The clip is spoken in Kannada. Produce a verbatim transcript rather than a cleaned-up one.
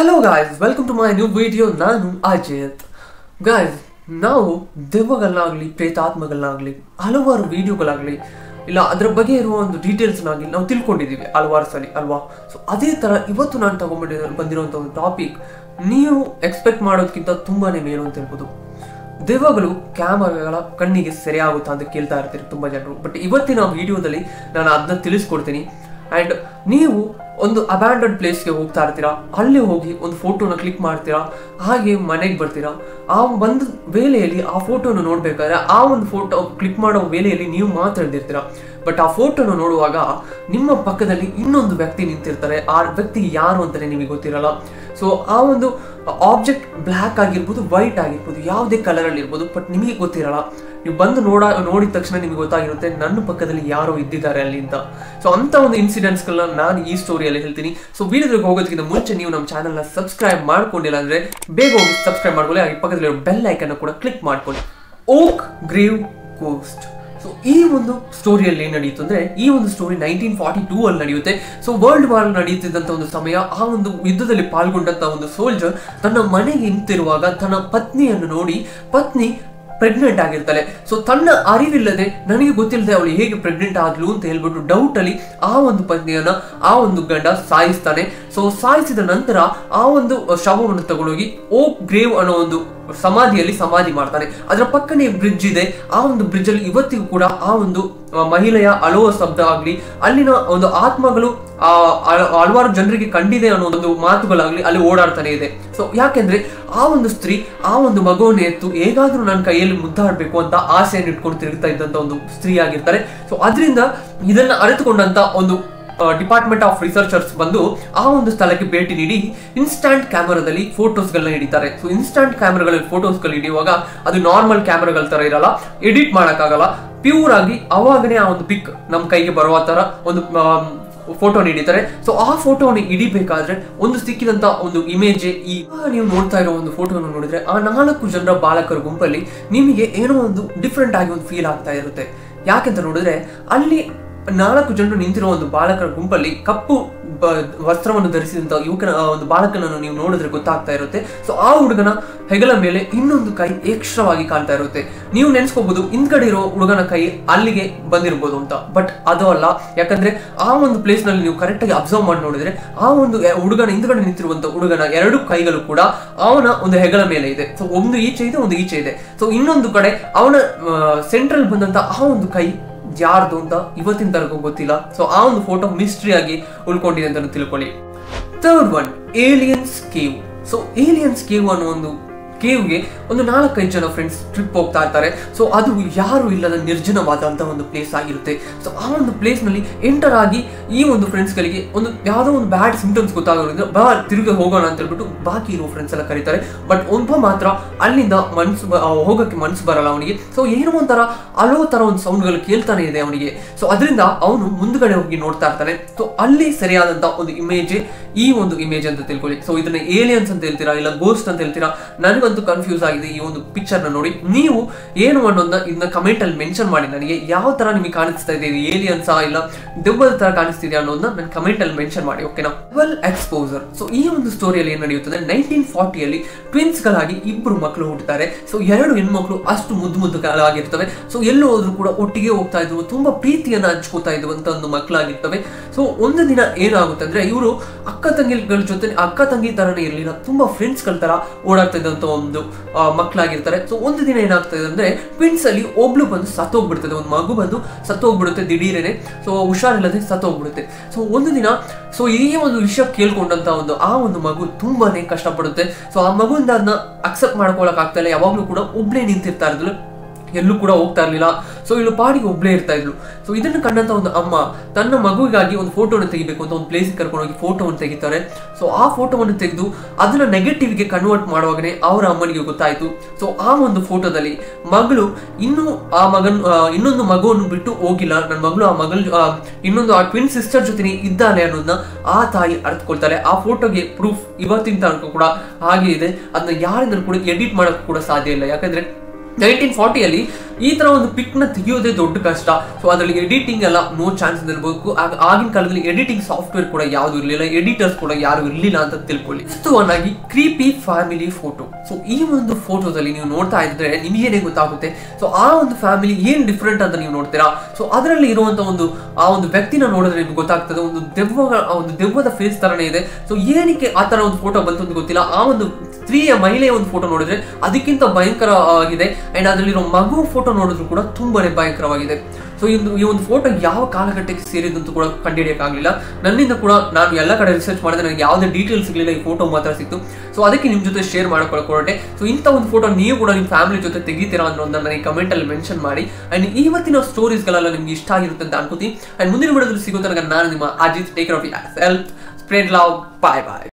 Hello guys, welcome to my new video. ನಾನು ಅಜಿತ್. Guys, ನಾವು ದೆವ್ವಗಳನ್ನಾಗಲಿ ಪ್ರೇತಾತ್ಮಗಳನ್ನಾಗಲಿ ಹಲವಾರು ವಿಡಿಯೋಗಳಾಗಲಿ ಇಲ್ಲ ಅದರ ಬಗ್ಗೆ ಇರುವ ಒಂದು ಡೀಟೇಲ್ಸ್ನಾಗಿ ನಾವು ತಿಳ್ಕೊಂಡಿದ್ದೀವಿ ಹಲವಾರು ಸಲ ಅಲ್ವಾ. ಸೊ ಅದೇ ಥರ ಇವತ್ತು ನಾನು ತಗೊಂಡ್ಬಿಟ್ಟು ಬಂದಿರುವಂಥ ಒಂದು ಟಾಪಿಕ್ ನೀವು ಎಕ್ಸ್ಪೆಕ್ಟ್ ಮಾಡೋದಕ್ಕಿಂತ ತುಂಬಾನೇ ಮೇಲು ಅಂತ ಹೇಳ್ಬೋದು. ದೆವ್ವಗಳು ಕ್ಯಾಮರಾಗಳ ಕಣ್ಣಿಗೆ ಸರಿಯಾಗುತ್ತಾ ಅಂತ ಕೇಳ್ತಾ ಇರ್ತೀರಿ ತುಂಬ ಜನರು. ಬಟ್ ಇವತ್ತಿನ ವಿಡಿಯೋದಲ್ಲಿ ನಾನು ಅದನ್ನ ತಿಳಿಸ್ಕೊಡ್ತೀನಿ. ಆ್ಯಂಡ್ ನೀವು ಒಂದು ಅಬ್ಯಾಂಡನ್ ಪ್ಲೇಸ್ಗೆ ಹೋಗ್ತಾ ಇರ್ತೀರಾ, ಅಲ್ಲಿ ಹೋಗಿ ಒಂದು ಫೋಟೋನ ಕ್ಲಿಕ್ ಮಾಡ್ತೀರಾ, ಹಾಗೆ ಮನೆಗೆ ಬರ್ತೀರಾ. ಆ ಒಂದು ವೇಳೆಯಲ್ಲಿ ಆ ಫೋಟೋನ ನೋಡ್ಬೇಕಾದ್ರೆ ಆ ಒಂದು ಫೋಟೋ ಕ್ಲಿಕ್ ಮಾಡೋ ವೇಳೆಯಲ್ಲಿ ನೀವು ಮಾತಾಡ್ದಿರ್ತೀರಾ. ಬಟ್ ಆ ಫೋಟೋನ ನೋಡುವಾಗ ನಿಮ್ಮ ಪಕ್ಕದಲ್ಲಿ ಇನ್ನೊಂದು ವ್ಯಕ್ತಿ ನಿಂತಿರ್ತಾರೆ. ಆ ವ್ಯಕ್ತಿ ಯಾರು ಅಂತಲೇ ನಿಮಗೆ ಗೊತ್ತಿರಲ್ಲ. ಸೊ ಆ ಒಂದು ಆಬ್ಜೆಕ್ಟ್ ಬ್ಲ್ಯಾಕ್ ಆಗಿರ್ಬೋದು, ವೈಟ್ ಆಗಿರ್ಬೋದು, ಯಾವುದೇ ಕಲರಲ್ಲಿ ಇರ್ಬೋದು, ಬಟ್ ನಿಮಗೆ ಗೊತ್ತಿರಲ್ಲ. ನೀವು ಬಂದು ನೋಡ ನೋಡಿದ ತಕ್ಷಣ ನಿಮಗೆ ಗೊತ್ತಾಗಿರುತ್ತೆ ನನ್ನ ಪಕ್ಕದಲ್ಲಿ ಯಾರೋ ಇದ್ದಿದ್ದಾರೆ ಅಲ್ಲಿ ಅಂತ. ಸೊ ಅಂತ ಒಂದು ಇನ್ಸಿಡೆಂಟ್ಸ್ಗಳನ್ನ ನಾನು ಈ ಸ್ಟೋರಿಯಲ್ಲಿ ಹೇಳ್ತೀನಿ. ಸೊ ವಿಡಿಯೋಗೆ ಹೋಗೋದಕ್ಕಿಂತ ಮುಂಚೆ ನೀವು ನಮ್ಮ ಚಾನಲ್ನ ಸಬ್ಸ್ಕ್ರೈಬ್ ಮಾಡ್ಕೊಂಡಿಲ್ಲ ಅಂದರೆ ಬೇಗ ಹೋಗಿ ಸಬ್ಸ್ಕ್ರೈಬ್ ಮಾಡ್ಕೊಳ್ಳಿ. ಹಾಗೆ ಪಕ್ಕದಲ್ಲಿರೋ ಬೆಲ್ ಐಕನ್ನ ಕೂಡ ಕ್ಲಿಕ್ ಮಾಡ್ಕೊಳ್ಳಿ. Oak grave ghost. ಸೊ ಈ ಒಂದು ಸ್ಟೋರಿಯಲ್ಲಿ ಏನು ನಡೆಯುತ್ತೆ ಅಂದ್ರೆ, ಈ ಒಂದು ಸ್ಟೋರಿ ನೈನ್ಟೀನ್ ಫಾರ್ಟಿ ಟೂ ಅಲ್ಲಿ ನಡೆಯುತ್ತೆ. ಸೊ ವರ್ಲ್ಡ್ ವಾರ್ ನಡೆಯುತ್ತಿದ್ದಂಥ ಒಂದು ಸಮಯ. ಆ ಒಂದು ಯುದ್ಧದಲ್ಲಿ ಪಾಲ್ಗೊಂಡಂತ ಒಂದು ಸೋಲ್ಜರ್ ತನ್ನ ಮನೆಗೆ ನಿಂತಿರುವಾಗ ತನ್ನ ಪತ್ನಿಯನ್ನು ನೋಡಿ, ಪತ್ನಿ ಪ್ರೆಗ್ನೆಂಟ್ ಆಗಿರ್ತಾಳೆ. ಸೊ ತನ್ನ ಅರಿವಿಲ್ಲದೆ, ನನಗೆ ಗೊತ್ತಿಲ್ಲದೆ ಅವಳು ಹೇಗೆ ಪ್ರೆಗ್ನೆಂಟ್ ಆದ್ಲು ಅಂತ ಹೇಳ್ಬಿಟ್ಟು ಡೌಟ್ ಅಲ್ಲಿ ಆ ಒಂದು ಪತ್ನಿಯನ್ನ ಆ ಒಂದು ಗಂಡ ಸಾಯಿಸ್ತಾನೆ. ಸೊ ಸಾಯಿಸಿದ ನಂತರ ಆ ಒಂದು ಶವವನ್ನು ತಗೊಂಡೋಗಿ ಓಕ್ ಗ್ರೇವ್ ಅನ್ನೋ ಒಂದು ಸಮಾಧಿಯಲ್ಲಿ ಸಮಾಧಿ ಮಾಡ್ತಾನೆ. ಅದರ ಪಕ್ಕನೇ ಬ್ರಿಡ್ಜ್ ಇದೆ. ಆ ಒಂದು ಬ್ರಿಡ್ಜ್ ಅಲ್ಲಿ ಇವತ್ತಿಗೂ ಕೂಡ ಆ ಒಂದು ಮಹಿಳೆಯ ಅಳುವ ಶಬ್ದ ಆಗ್ಲಿ, ಅಲ್ಲಿನ ಒಂದು ಆತ್ಮಗಳು ಆ ಹಲವಾರು ಜನರಿಗೆ ಕಂಡಿದೆ ಅನ್ನೋ ಒಂದು ಮಾತುಗಳಾಗ್ಲಿ ಅಲ್ಲಿ ಓಡಾಡ್ತಾನೆ ಇದೆ. ಸೊ ಯಾಕೆಂದ್ರೆ ಆ ಒಂದು ಸ್ತ್ರೀ ಆ ಒಂದು ಮಗುವನ್ನು ಎತ್ತು ಹೇಗಾದ್ರೂ ನನ್ನ ಕೈಯಲ್ಲಿ ಮುದ್ದಾಡ್ಬೇಕು ಅಂತ ಆಸೆಯನ್ನು ಇಟ್ಕೊಂಡು ತಿರುಗ್ತಾ ಇದ್ದಂತ ಒಂದು ಸ್ತ್ರೀ ಆಗಿರ್ತಾರೆ. ಸೊ ಅದರಿಂದ ಇದನ್ನ ಅರಿತುಕೊಂಡಂತ ಒಂದು ಡಿಪಾರ್ಟ್ಮೆಂಟ್ ಆಫ್ ರಿಸರ್ಚರ್ಸ್ ಬಂದು ಆ ಒಂದು ಸ್ಥಳಕ್ಕೆ ಭೇಟಿ ನೀಡಿ ಇನ್ಸ್ಟಾಂಟ್ ಕ್ಯಾಮರಾದಲ್ಲಿ ಫೋಟೋಸ್ಗಳನ್ನ ಹಿಡಿತಾರೆ. ಸೊ ಇನ್ಸ್ಟಾಂಟ್ ಕ್ಯಾಮರಾಗಳಲ್ಲಿ ಫೋಟೋಸ್ಗಳು ಹಿಡಿಯುವಾಗ ಅದು ನಾರ್ಮಲ್ ಕ್ಯಾಮರಾಗಳ ತರ ಇರಲ್ಲ, ಎಡಿಟ್ ಮಾಡೋಕ್ಕಾಗಲ್ಲ. ಪ್ಯೂರ್ ಆಗಿ ಅವಾಗನೇ ಆ ಒಂದು ಪಿಕ್ ನಮ್ಮ ಕೈಗೆ ಬರುವ ತರ ಒಂದು ಫೋಟೋ ಹಿಡಿತಾರೆ. ಸೊ ಆ ಫೋಟೋವನ್ನು ಹಿಡಿಬೇಕಾದ್ರೆ ಒಂದು ಸಿಕ್ಕಿದಂತ ಒಂದು ಇಮೇಜ್ ಈ ನೀವು ನೋಡ್ತಾ ಇರೋ ಒಂದು ಫೋಟೋವನ್ನು ನೋಡಿದ್ರೆ ಆ ನಾಲ್ಕು ಜನರ ಬಾಲಕರ ಗುಂಪಲ್ಲಿ ನಿಮಗೆ ಏನೋ ಒಂದು ಡಿಫ್ರೆಂಟ್ ಆಗಿ ಒಂದು ಫೀಲ್ ಆಗ್ತಾ ಇರುತ್ತೆ. ಯಾಕೆಂತ ನೋಡಿದ್ರೆ ಅಲ್ಲಿ ನಾಲ್ಕು ಜನರು ನಿಂತಿರುವ ಒಂದು ಬಾಲಕರ ಗುಂಪಲ್ಲಿ ಕಪ್ಪು ವಸ್ತ್ರವನ್ನು ಧರಿಸಿದಂತ ಯುವಕನ ಒಂದು ಬಾಲಕನನ್ನು ನೀವು ನೋಡಿದ್ರೆ ಗೊತ್ತಾಗ್ತಾ ಇರುತ್ತೆ. ಸೊ ಆ ಹುಡುಗನ ಹೆಗಲ ಮೇಲೆ ಇನ್ನೊಂದು ಕೈ ಎಕ್ಸ್ಟ್ರಾವಾಗಿ ಕಾಣ್ತಾ ಇರುತ್ತೆ. ನೀವು ನೆನ್ಸ್ಕೋಬಹುದು ಹಿಂದ್ಗಡೆ ಇರೋ ಹುಡುಗನ ಕೈ ಅಲ್ಲಿಗೆ ಬಂದಿರ್ಬೋದು ಅಂತ. ಬಟ್ ಅದು ಅಲ್ಲ. ಯಾಕಂದ್ರೆ ಆ ಒಂದು ಪ್ಲೇಸ್ ನಲ್ಲಿ ನೀವು ಕರೆಕ್ಟ್ ಆಗಿ ಅಬ್ಸರ್ವ್ ಮಾಡಿ ನೋಡಿದ್ರೆ ಆ ಒಂದು ಹುಡುಗನ ಹಿಂದ್ಗಡೆ ನಿಂತಿರುವಂತ ಹುಡುಗನ ಎರಡು ಕೈಗಳು ಕೂಡ ಅವನ ಒಂದು ಹೆಗಲ ಮೇಲೆ ಇದೆ. ಸೊ ಒಂದು ಈಚೆ ಇದೆ, ಒಂದು ಈಚೆ ಇದೆ. ಸೊ ಇನ್ನೊಂದು ಕಡೆ ಅವನ ಸೆಂಟ್ರಲ್ ಬಂದಂತ ಆ ಒಂದು ಕೈ ಯಾರ್ದು ಅಂತ ಇವತ್ತಿನ ತನಕ ಗೊತ್ತಿಲ್ಲ. ಸೊ ಆ ಒಂದು ಫೋಟೋ ಮಿಸ್ಟ್ರಿ ಆಗಿ ಉಳ್ಕೊಂಡಿದೆ ಅಂತ ತಿಳ್ಕೊಳ್ಳಿ. Third one, aliens cave. So aliens cave ಅನ್ನೋ ಒಂದು ಕೇವ್ಗೆ ಒಂದು ನಾಲ್ಕೈದು ಜನ ಫ್ರೆಂಡ್ಸ್ ಟ್ರಿಪ್ ಹೋಗ್ತಾ ಇರ್ತಾರೆ. ಸೊ ಅದು ಯಾರು ಇಲ್ಲದ ನಿರ್ಜನವಾದಂತಹ ಒಂದು ಪ್ಲೇಸ್ ಆಗಿರುತ್ತೆ. ಸೊ ಆ ಒಂದು ಪ್ಲೇಸ್ ನಲ್ಲಿ ಎಂಟರ್ ಆಗಿ ಈ ಒಂದು ಫ್ರೆಂಡ್ಸ್ ಗಳಿಗೆ ಒಂದು ಯಾವುದೋ ಒಂದು ಬ್ಯಾಡ್ ಸಿಂಪ್ಟಮ್ಸ್ ಗೊತ್ತಾಗೋದ್ರಿಂದ ಬಾ ತಿರುಗಿ ಹೋಗೋಣ ಅಂತ ಹೇಳ್ಬಿಟ್ಟು ಬಾಕಿ ಇರೋ ಫ್ರೆಂಡ್ಸ್ ಎಲ್ಲ ಕರೀತಾರೆ. ಬಟ್ ಒಬ್ಬ ಮಾತ್ರ ಅಲ್ಲಿಂದ ಮನ್ಸು ಹೋಗಕ್ಕೆ ಮನ್ಸು ಬರಲ್ಲ ಅವನಿಗೆ. ಸೊ ಏನೋ ಒಂಥರ ಅಲೋ ತರ ಒಂದು ಸೌಂಡ್ಗಳು ಕೇಳ್ತಾನೆ ಇದೆ ಅವನಿಗೆ. ಸೊ ಅದರಿಂದ ಅವನು ಮುಂದ್ಗಡೆ ಹೋಗಿ ನೋಡ್ತಾ ಇರ್ತಾನೆ. ಸೊ ಅಲ್ಲಿ ಸರಿಯಾದಂತ ಒಂದು ಇಮೇಜ್ ಈ ಒಂದು ಇಮೇಜ್ ಅಂತ ತಿಳ್ಕೊಳ್ಳಿ. ಸೊ ಇದನ್ನ ಏಲಿಯನ್ಸ್ ಅಂತ ಹೇಳ್ತೀರಾ ಇಲ್ಲ ಗೋಸ್ಟ್ ಅಂತ ಹೇಳ್ತೀರಾ, ನನಗಂತೂ ಕನ್ಫ್ಯೂಸ್ ಆಗಿದೆ ಈ ಒಂದು ಪಿಕ್ಚರ್ ನ ನೋಡಿ. ನೀವು ಏನು ಅನ್ನೋದನ್ನ ಇದನ್ನ ಕಮೆಂಟ್ ಅಲ್ಲಿ ಮೆನ್ಷನ್ ಮಾಡಿ ನನಗೆ. ಯಾವ ತರ ನಿಮಗೆ ಕಾಣಿಸ್ತಾ ಇದೆ, ಏಲಿಯನ್ಸಾ ಇಲ್ಲ ದೆವ್ವದ ತರ ಕಾಣಿಸ್ತಿದೆ ಅನ್ನೋದನ್ನ ನನ್ನ ಕಮೆಂಟ್ ಅಲ್ಲಿ ಮೆನ್ಷನ್ ಮಾಡಿ, ಓಕೆನಾ. Well exposure. ಸೊ ಈ ಒಂದು ಸ್ಟೋರಿಯಲ್ಲಿ ಏನ್ ನಡೆಯುತ್ತದೆ, ನೈನ್ಟೀನ್ ಫಾರ್ಟಿಯಲ್ಲಿ ಟ್ವಿನ್ಸ್ ಗಳಾಗಿ ಇಬ್ರು ಮಕ್ಕಳು ಹುಟ್ಟುತ್ತಾರೆ. ಸೊ ಎರಡು ಹೆಣ್ಮಕ್ಳು ಅಷ್ಟು ಮುದ್ದು ಮುದ್ದುಗಳಾಗಿರ್ತವೆ. ಸೊ ಎಲ್ಲೋ ಹೋದ್ರು ಕೂಡ ಒಟ್ಟಿಗೆ ಹೋಗ್ತಾ ಇದ್ವು, ತುಂಬಾ ಪ್ರೀತಿಯನ್ನ ಹಂಚ್ಕೋತಾ ಇದ್ವಂತ ಒಂದು ಮಕ್ಕಳಾಗಿರ್ತವೆ. ಸೊ ಒಂದು ದಿನ ಏನಾಗುತ್ತೆ ಅಂದ್ರೆ, ಇವರು ಅಕ್ಕ ತಂಗಿಗಳ ಜೊತೆ ಅಕ್ಕ ತಂಗಿ ತರನೇ ಇರಲಿಲ್ಲ, ತುಂಬಾ ಫ್ರೆಂಡ್ಸ್ ಗಳ ತರ ಓಡಾಡ್ತಾ ಇದ್ದಂತ ಒಂದು ಮಕ್ಕಳಾಗಿರ್ತಾರೆ. ಸೊ ಒಂದು ದಿನ ಏನಾಗ್ತದೆ ಅಂದ್ರೆ, ಟ್ವಿನ್ಸ್ ಅಲ್ಲಿ ಒಬ್ಳು ಬಂದು ಸತ್ತೋಗ್ಬಿಡ್ತದೆ, ಒಂದು ಮಗು ಬಂದು ಸತ್ತೋಗ್ಬಿಡುತ್ತೆ ದಿಢೀರೇನೆ. ಸೊ ಹುಷಾರಿಲ್ಲದೆ ಸತ್ತೋಗ್ಬಿಡುತ್ತೆ. ಸೊ ಒಂದು ದಿನ ಸೊ ಈ ಒಂದು ವಿಷಯ ಕೇಳ್ಕೊಂಡಂತ ಒಂದು ಆ ಒಂದು ಮಗು ತುಂಬಾನೇ ಕಷ್ಟಪಡುತ್ತೆ. ಸೊ ಆ ಮಗುವಿಂದ ಅದನ್ನ ಅಕ್ಸೆಪ್ಟ್ ಮಾಡ್ಕೊಳಕ್ ಆಗ್ತಾ ಇಲ್ಲ. ಯಾವಾಗ್ಲೂ ಕೂಡ ಒಬ್ಳೇ ನಿಂತಿರ್ತಾ ಇದ್ಲು, ಎಲ್ಲೂ ಕೂಡ ಹೋಗ್ತಾ ಇರ್ಲಿಲ್ಲ. ಸೊ ಇವಳು ಪಾಡಿಗೆ ಒಬ್ಳೇ ಇರ್ತಾ ಇದ್ಲು. ಸೊ ಇದನ್ನು ಕಂಡಂತ ಒಂದು ಅಮ್ಮ ತನ್ನ ಮಗುವಿಗಾಗಿ ಒಂದು ಫೋಟೋವನ್ನು ತೆಗಿಬೇಕು ಅಂತ ಒಂದು ಪ್ಲೇಸ್ಗೆ ಕರ್ಕೊಂಡು ಹೋಗಿ ಫೋಟೋವನ್ನು ತೆಗಿತಾರೆ. ಸೊ ಆ ಫೋಟೋವನ್ನು ತೆಗೆದು ಅದನ್ನ ನೆಗೆಟಿವ್ಗೆ ಕನ್ವರ್ಟ್ ಮಾಡುವಾಗನೇ ಅವರ ಅಮ್ಮನಿಗೆ ಗೊತ್ತಾಯ್ತು. ಸೊ ಆ ಒಂದು ಫೋಟೋದಲ್ಲಿ ಮಗಳು ಇನ್ನೂ ಆ ಮಗನ್ ಇನ್ನೊಂದು ಮಗುವನ್ನು ಬಿಟ್ಟು ಹೋಗಿಲ್ಲ, ನನ್ನ ಮಗಳು ಆ ಮಗಳು ಇನ್ನೊಂದು ಆ ಟ್ವಿನ್ ಸಿಸ್ಟರ್ ಜೊತೆ ಇದ್ದಾನೆ ಅನ್ನೋದನ್ನ ಆ ತಾಯಿ ಅರ್ಥಕೊಳ್ತಾರೆ. ಆ ಫೋಟೋಗೆ ಪ್ರೂಫ್ ಇವತ್ತಿನ ತನಕ ಕೂಡ ಹಾಗೆ ಇದೆ. ಅದನ್ನ ಯಾರಿಂದಲೂ ಕೂಡ ಎಡಿಟ್ ಮಾಡೋಕ್ಕೂ ಕೂಡ ಸಾಧ್ಯ ಇಲ್ಲ. ಯಾಕಂದ್ರೆ ನೈನ್ಟೀನ್ ಫಾರ್ಟಿಯಲ್ಲಿ ಈ ತರ ಒಂದು ಪಿಕ್ ನ ತೆಗೆಯೋದೇ ದೊಡ್ಡ ಕಷ್ಟ. ಸೊ ಅದರಲ್ಲಿ ಎಡಿಟಿಂಗ್ ಎಲ್ಲ ನೋ ಚಾನ್ಸ್ ಇರಬೇಕು. ಆಗಿನ ಕಾಲದಲ್ಲಿ ಎಡಿಟಿಂಗ್ ಸಾಫ್ಟ್ವೇರ್ ಕೂಡ ಯಾವುದು ಇರಲಿಲ್ಲ, ಎಡಿಟರ್ಸ್ ಕೂಡ ಯಾರು ಇರಲಿಲ್ಲ ಅಂತ ತಿಳ್ಕೊಳ್ಳಿ. ಆಗಿ ಕ್ರೀಪಿ ಫ್ಯಾಮಿಲಿ ಫೋಟೋ. ಸೊ ಈ ಒಂದು ಫೋಟೋದಲ್ಲಿ ನೀವು ನೋಡ್ತಾ ಇದ್ರೆ ನಿಮಗೇನೆ ಗೊತ್ತಾಗುತ್ತೆ. ಸೊ ಆ ಒಂದು ಫ್ಯಾಮಿಲಿ ಏನ್ ಡಿಫ್ರೆಂಟ್ ಅಂತ ನೀವು ನೋಡ್ತೀರಾ. ಸೊ ಅದರಲ್ಲಿ ಇರುವಂತ ಒಂದು ಆ ಒಂದು ವ್ಯಕ್ತಿನ ನೋಡಿದ್ರೆ ನಿಮ್ಗೆ ಗೊತ್ತಾಗ್ತದೆ, ಒಂದು ದೆವ್ವ ಒಂದು ದೆವ್ವದ ಫೇಸ್ ತರನೇ ಇದೆ. ಸೊ ಏನಕ್ಕೆ ಆ ತರ ಒಂದು ಫೋಟೋ ಬಂತು ಅಂತ ಗೊತ್ತಿಲ್ಲ. ಆ ಒಂದು ಸ್ತ್ರೀಯ ಮಹಿಳೆಯ ಒಂದು ಫೋಟೋ ನೋಡಿದ್ರೆ ಅದಕ್ಕಿಂತ ಭಯಂಕರವಾಗಿದೆ. ಅಂಡ್ ಅದರಲ್ಲಿರೋ ಮಗು ಫೋಟೋ ನೋಡಿದ್ರು ಕೂಡ ತುಂಬಾನೇ ಭಯಂಕರವಾಗಿದೆ. ಸೊ ಇದು ಈ ಒಂದು ಫೋಟೋ ಯಾವ ಕಾಲಘಟ್ಟಕ್ಕೆ ಸೇರಿದಂತೂ ಕೂಡ ಕಂಡುಹಿಡಿಯಕ್ಕಾಗಲಿಲ್ಲ. ನನ್ನಿಂದ ಕೂಡ ನಾನು ಎಲ್ಲ ಕಡೆ ರಿಸರ್ಚ್ ಮಾಡಿದ್ರೆ ನನಗೆ ಯಾವುದೇ ಡೀಟೇಲ್ಸ್ ಸಿಗಲಿಲ್ಲ, ಈ ಫೋಟೋ ಮಾತ್ರ ಸಿಕ್ತು. ಸೊ ಅದಕ್ಕೆ ನಿಮ್ಮ ಜೊತೆ ಶೇರ್ ಮಾಡ್ಕೊಳ್ಳೋಕೆ ಹೊರಟೆ. ಸೊ ಇಂಥ ಒಂದು ಫೋಟೋ ನೀವು ಕೂಡ ನಿಮ್ಮ ಫ್ಯಾಮಿಲಿ ಜೊತೆ ತೆಗಿತೀರಾ ಅನ್ನೋದನ್ನ ನನಗೆ ಕಮೆಂಟ್ ಅಲ್ಲಿ ಮೆನ್ಷನ್ ಮಾಡಿ. ಅಂಡ್ ಇವತ್ತಿನ ಸ್ಟೋರೀಸ್ಗಳೆಲ್ಲ ನಿಮ್ಗೆ ಇಷ್ಟ ಆಗಿರುತ್ತೆ ಅಂತ ಅನ್ಕೋತೀನಿ. ಅಂಡ್ ಮುಂದಿನ ವಿಡಿಯೋದಲ್ಲಿ ಸಿಗೋ ತನಕ ನಾನು ನಿಮ್ಮ Ajit. Take care of yourself, spread love, bye bye.